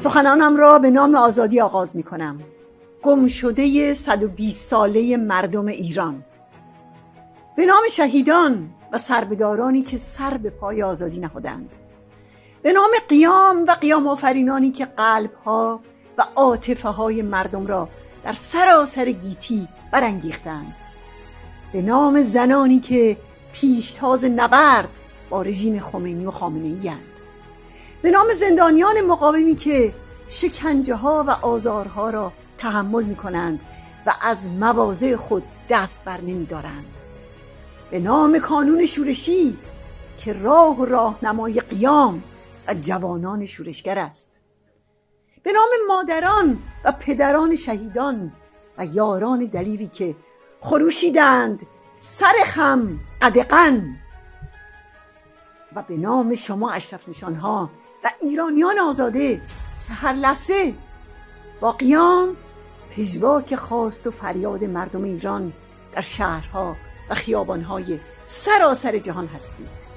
سخنانم را به نام آزادی آغاز می کنم. گم شده 120 ساله مردم ایران. به نام شهیدان و سربدارانی که سر به پای آزادی نهادند. به نام قیام و قیام آفرینانی که قلب‌ها و عاطفه‌های مردم را در سراسر گیتی برانگیختند. به نام زنانی که پیشتاز نبرد با رژیم خمینی و خامنه‌ای‌اند. به نام زندانیان مقاومی که شکنجه‌ها و آزارها را تحمل می‌کنند و از مواضع خود دست بر نمی‌دارند. به نام کانون شورشی که راه و راهنمای قیام و جوانان شورشگر است. به نام مادران و پدران شهیدان و یاران دلیری که خروشیدند سر خم قدغن. و به نام شما اشرف نشانها و ایرانیان آزاده که هر لحظه با قیام پژواک خواست و فریاد مردم ایران در شهرها و خیابانهای سراسر جهان هستید.